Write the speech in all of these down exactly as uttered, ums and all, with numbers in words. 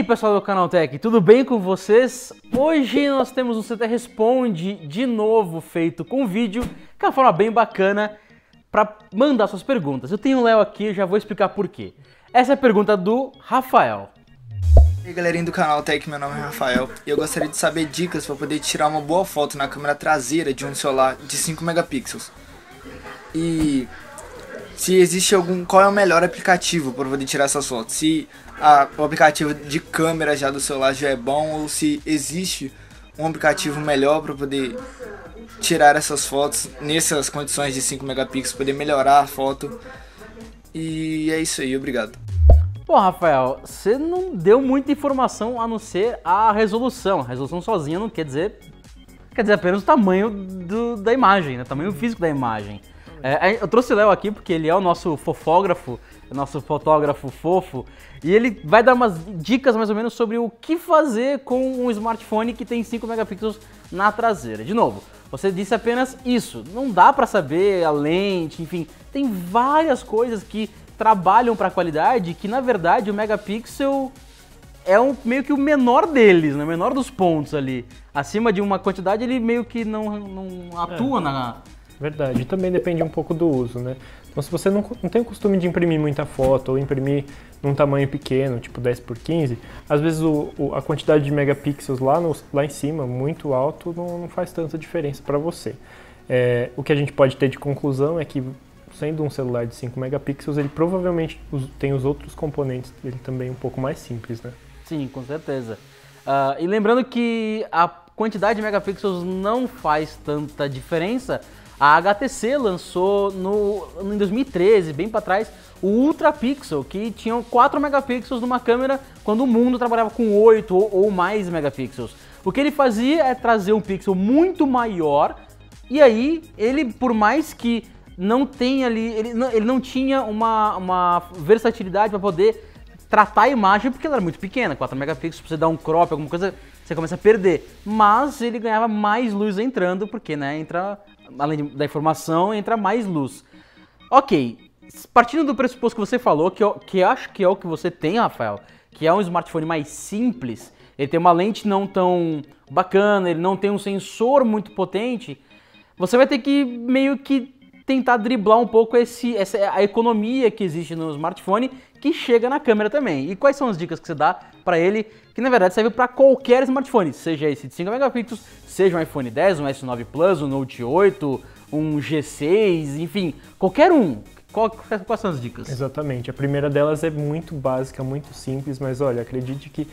aí, pessoal do Canaltech, tudo bem com vocês? Hoje nós temos um C T Responde de novo feito com vídeo, que é uma forma bem bacana para mandar suas perguntas. Eu tenho o Léo aqui, já vou explicar por quê. Essa é a pergunta do Rafael. E aí, galerinha do Canaltech, meu nome é Rafael e eu gostaria de saber dicas para poder tirar uma boa foto na câmera traseira de um celular de cinco megapixels. E se existe algum, qual é o melhor aplicativo para poder tirar essas fotos? Se a, o aplicativo de câmera já do celular já é bom ou se existe um aplicativo melhor para poder tirar essas fotos nessas condições de cinco megapixels, poder melhorar a foto. E é isso aí, obrigado. Bom, Rafael, você não deu muita informação a não ser a resolução. A resolução sozinha não quer dizer, quer dizer apenas o tamanho do, da imagem, né? O tamanho físico da imagem. É, eu trouxe o Léo aqui porque ele é o nosso fofógrafo, o nosso fotógrafo fofo, e ele vai dar umas dicas mais ou menos sobre o que fazer com um smartphone que tem cinco megapixels na traseira. De novo, você disse apenas isso, não dá pra saber a lente, enfim, tem várias coisas que trabalham para a qualidade, que na verdade o megapixel é um, meio que o menor deles, né? O menor dos pontos ali. Acima de uma quantidade ele meio que não, não atua é, na... Verdade, e também depende um pouco do uso, né? Então se você não, não tem o costume de imprimir muita foto ou imprimir num tamanho pequeno, tipo dez por quinze, às vezes o, o, a quantidade de megapixels lá, no, lá em cima, muito alto, não, não faz tanta diferença para você. É, o que a gente pode ter de conclusão é que sendo um celular de cinco megapixels, ele provavelmente tem os outros componentes dele também um pouco mais simples, né? Sim, com certeza. Uh, e lembrando que a quantidade de megapixels não faz tanta diferença, a H T C lançou no, em dois mil e treze, bem para trás, o Ultra Pixel, que tinha quatro megapixels numa câmera quando o mundo trabalhava com oito ou, ou mais megapixels. O que ele fazia é trazer um pixel muito maior e aí ele, por mais que não tem ali, ele não, ele não tinha uma, uma versatilidade para poder tratar a imagem, porque ela era muito pequena, quatro megapixels, pra você dar um crop, alguma coisa, você começa a perder. Mas ele ganhava mais luz entrando, porque, né, entra, além da informação, entra mais luz. Ok, partindo do pressuposto que você falou, que eu, que eu acho que é o que você tem, Rafael, que é um smartphone mais simples, ele tem uma lente não tão bacana, ele não tem um sensor muito potente, você vai ter que meio que tentar driblar um pouco esse, essa, a economia que existe no smartphone que chega na câmera também. E quais são as dicas que você dá para ele, que na verdade serve para qualquer smartphone, seja esse de cinco megapixels, seja um iPhone dez, um S nove Plus, um Note oito, um G seis, enfim, qualquer um. Qual, quais são as dicas? Exatamente, a primeira delas é muito básica, muito simples, mas olha, acredite que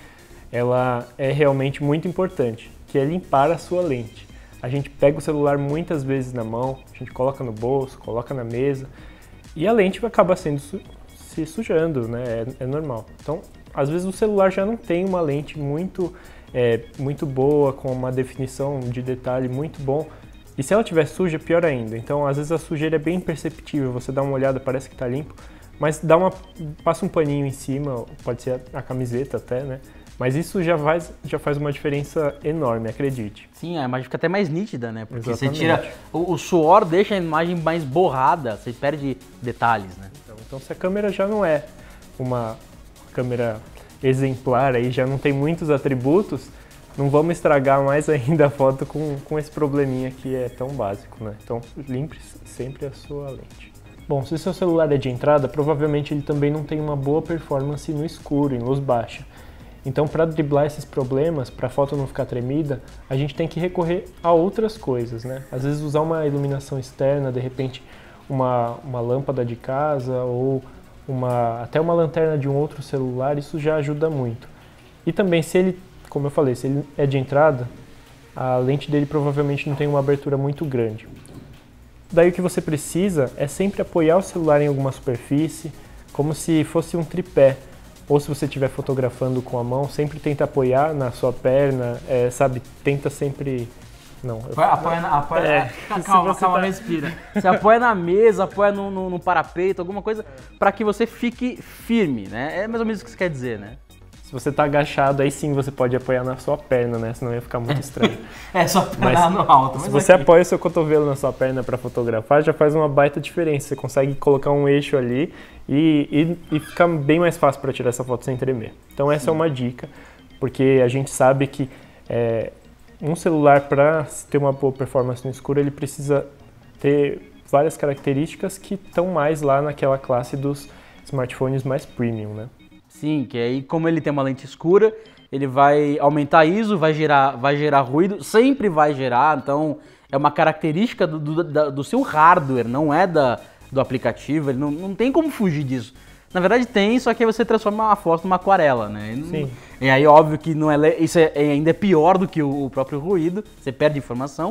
ela é realmente muito importante, que é limpar a sua lente. A gente pega o celular muitas vezes na mão, a gente coloca no bolso, coloca na mesa e a lente vai acabar sendo su se sujando, né? É, é normal. Então, às vezes o celular já não tem uma lente muito, é, muito boa, com uma definição de detalhe muito bom. E se ela estiver suja, pior ainda. Então, às vezes a sujeira é bem imperceptível, você dá uma olhada, parece que está limpo, mas dá uma, passa um paninho em cima, pode ser a, a camiseta até, né? Mas isso já faz, já faz uma diferença enorme, acredite. Sim, a imagem fica até mais nítida, né? Porque Exatamente. Você tira o, o suor, deixa a imagem mais borrada, você perde detalhes, né? Então, então se a câmera já não é uma câmera exemplar, aí já não tem muitos atributos, não vamos estragar mais ainda a foto com, com esse probleminha que é tão básico, né? Então limpe sempre a sua lente. Bom, se o seu celular é de entrada, provavelmente ele também não tem uma boa performance no escuro, em luz baixa. Então, para driblar esses problemas, para a foto não ficar tremida, a gente tem que recorrer a outras coisas, né? Às vezes usar uma iluminação externa, de repente uma, uma lâmpada de casa ou uma, até uma lanterna de um outro celular, isso já ajuda muito. E também, se ele, como eu falei, se ele é de entrada, a lente dele provavelmente não tem uma abertura muito grande. Daí o que você precisa é sempre apoiar o celular em alguma superfície, como se fosse um tripé. Ou se você estiver fotografando com a mão, sempre tenta apoiar na sua perna, é, sabe? Tenta sempre... Não, eu... Apoia na... Apoia... É, calma, calma, tá... respira. Você apoia na mesa, apoia no, no, no parapeito, alguma coisa, para que você fique firme, né? É mais ou menos o que você quer dizer, né? Se você tá agachado, aí sim você pode apoiar na sua perna, né? Senão ia ficar muito estranho. É, só pegar no alto. Mas se você aqui... apoia o seu cotovelo na sua perna para fotografar, já faz uma baita diferença. Você consegue colocar um eixo ali e, e, e fica bem mais fácil para tirar essa foto sem tremer. Então essa sim. é uma dica, porque a gente sabe que é, um celular, para ter uma boa performance no escuro, ele precisa ter várias características que estão mais lá naquela classe dos smartphones mais premium, né? Sim, que aí como ele tem uma lente escura, ele vai aumentar I S O, vai gerar, vai gerar ruído, sempre vai gerar, então é uma característica do, do, da, do seu hardware, não é da, do aplicativo, ele não, não tem como fugir disso. Na verdade tem, só que aí você transforma uma foto numa aquarela, né? Sim. E aí óbvio que não é, isso é, ainda é pior do que o, o próprio ruído, você perde informação.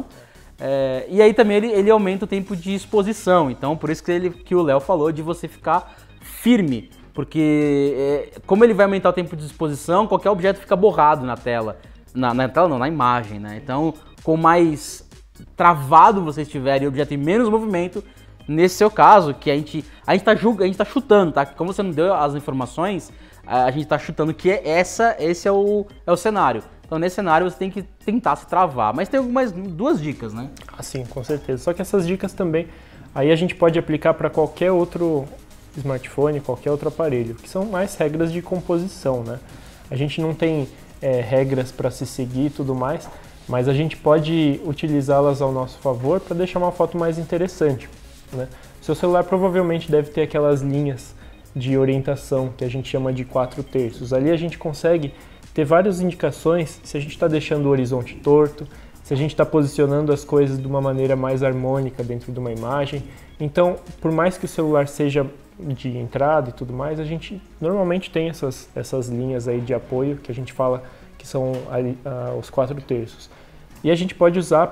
É, e aí também ele, ele aumenta o tempo de exposição, então por isso que, ele, que o Léo falou de você ficar firme. Porque é, como ele vai aumentar o tempo de exposição, qualquer objeto fica borrado na tela. Na, na tela não, na imagem, né? Então, com mais travado você estiver e o objeto em menos movimento, nesse seu caso, que a gente, a gente, tá, julga, a gente tá chutando, tá? Como você não deu as informações, a gente tá chutando que é essa, esse é o, é o cenário. Então, nesse cenário, você tem que tentar se travar. Mas tem algumas duas dicas, né? Ah, sim, com certeza. Só que essas dicas também, aí a gente pode aplicar para qualquer outro smartphone, qualquer outro aparelho, que são mais regras de composição, né? A gente não tem é, regras para se seguir e tudo mais, mas a gente pode utilizá-las ao nosso favor para deixar uma foto mais interessante, né? Seu celular provavelmente deve ter aquelas linhas de orientação que a gente chama de quatro terços. Ali a gente consegue ter várias indicações se a gente está deixando o horizonte torto, se a gente está posicionando as coisas de uma maneira mais harmônica dentro de uma imagem. Então, por mais que o celular seja de entrada e tudo mais, a gente normalmente tem essas, essas linhas aí de apoio que a gente fala que são ali, uh, os quatro terços. E a gente pode usar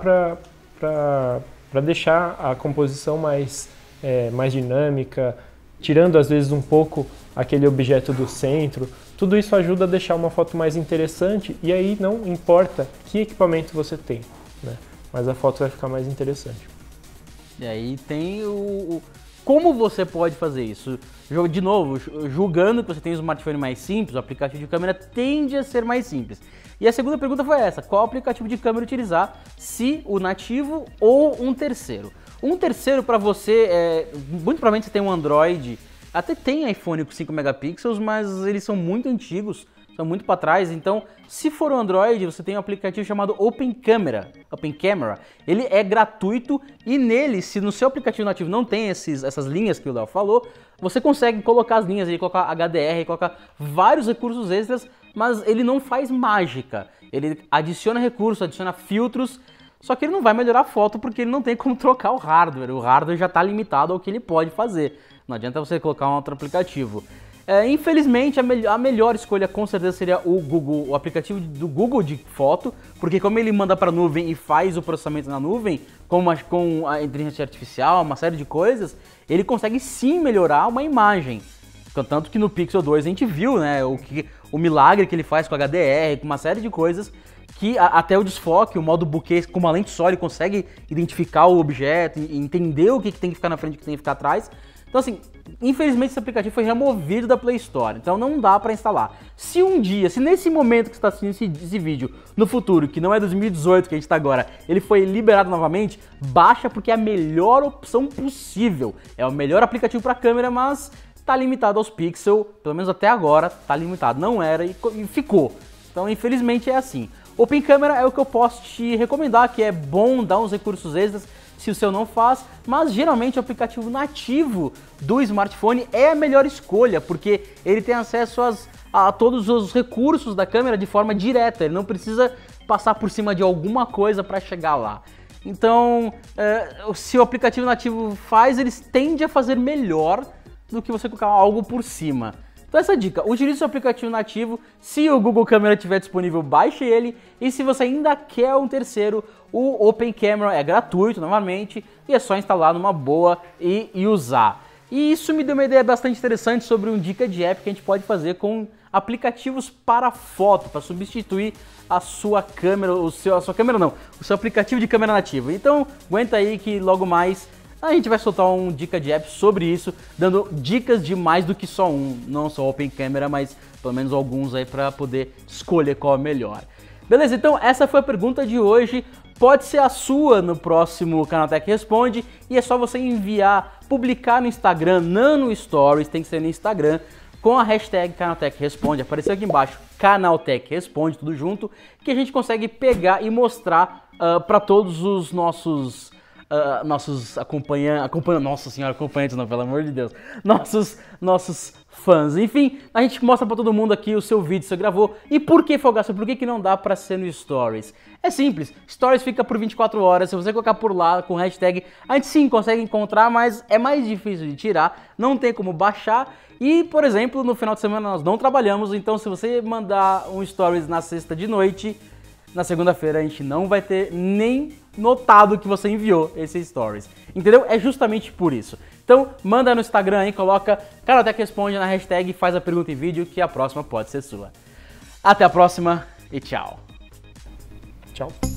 para deixar a composição mais, é, mais dinâmica, tirando às vezes um pouco aquele objeto do centro. Tudo isso ajuda a deixar uma foto mais interessante e aí não importa que equipamento você tem, né? Mas a foto vai ficar mais interessante. E aí tem o... o... Como você pode fazer isso? De novo, julgando que você tem um smartphone mais simples, o aplicativo de câmera tende a ser mais simples. E a segunda pergunta foi essa: qual aplicativo de câmera utilizar, se o nativo ou um terceiro? Um terceiro para você, é, muito provavelmente você tem um Android, até tem iPhone com cinco megapixels, mas eles são muito antigos, são muito para trás, então se for um Android, você tem um aplicativo chamado Open Camera, Open Camera, ele é gratuito e nele, se no seu aplicativo nativo não tem esses, essas linhas que o Léo falou, você consegue colocar as linhas aí, colocar H D R, colocar vários recursos extras, mas ele não faz mágica, ele adiciona recursos, adiciona filtros, só que ele não vai melhorar a foto porque ele não tem como trocar o hardware, o hardware já está limitado ao que ele pode fazer, não adianta você colocar um outro aplicativo. É, infelizmente, a, me a melhor escolha com certeza seria o Google, o aplicativo do Google de foto, porque como ele manda para a nuvem e faz o processamento na nuvem, com a, com a inteligência artificial, uma série de coisas, ele consegue sim melhorar uma imagem. Tanto que no Pixel dois a gente viu, né, o, que, o milagre que ele faz com H D R, com uma série de coisas, que a, até o desfoque, o modo bokeh, com uma lente só, ele consegue identificar o objeto e entender o que, que tem que ficar na frente e o que tem que ficar atrás. Então assim, infelizmente esse aplicativo foi removido da Play Store, então não dá para instalar. Se um dia, se nesse momento que você está assistindo esse, esse vídeo, no futuro, que não é dois mil e dezoito que a gente está agora, ele foi liberado novamente, baixa porque é a melhor opção possível. É o melhor aplicativo para câmera, mas está limitado aos Pixel, pelo menos até agora está limitado. Não era e, e ficou. Então infelizmente é assim. Open Camera é o que eu posso te recomendar, que é bom dar uns recursos extras, se o seu não faz, mas geralmente o aplicativo nativo do smartphone é a melhor escolha, porque ele tem acesso às, a todos os recursos da câmera de forma direta, ele não precisa passar por cima de alguma coisa para chegar lá. Então, é, se o aplicativo nativo faz, eles tendem a fazer melhor do que você colocar algo por cima. Então essa dica, utilize o aplicativo nativo, se o Google Câmera estiver disponível, baixe ele, e se você ainda quer um terceiro, o Open Camera é gratuito novamente, e é só instalar numa boa e, e usar. E isso me deu uma ideia bastante interessante sobre um dica de app que a gente pode fazer com aplicativos para foto, para substituir a sua câmera, o seu, a sua câmera não, o seu aplicativo de câmera nativo. Então aguenta aí que logo mais A gente vai soltar um dica de app sobre isso, dando dicas de mais do que só um, não só Open Camera, mas pelo menos alguns aí para poder escolher qual é o melhor. Beleza, então essa foi a pergunta de hoje. Pode ser a sua no próximo Canaltech Responde e é só você enviar, publicar no Instagram, não no Stories, tem que ser no Instagram, com a hashtag Canaltech Responde, apareceu aqui embaixo, Canaltech Responde, tudo junto, que a gente consegue pegar e mostrar uh, para todos os nossos, uh, nossos acompanhantes, acompanha, nossa senhora, acompanhantes não, pelo amor de Deus, nossos, nossos fãs. Enfim, a gente mostra para todo mundo aqui o seu vídeo que você gravou. E por que, Fogaça, por que, que não dá para ser no Stories? É simples, Stories fica por vinte e quatro horas, se você colocar por lá com hashtag, a gente sim consegue encontrar, mas é mais difícil de tirar, não tem como baixar. E, por exemplo, no final de semana nós não trabalhamos, então se você mandar um Stories na sexta de noite, na segunda-feira a gente não vai ter nem notado que você enviou esse Stories. Entendeu? É justamente por isso. Então, manda no Instagram aí, coloca Canaltech Responde na hashtag, faz a pergunta em vídeo que a próxima pode ser sua. Até a próxima e tchau. Tchau.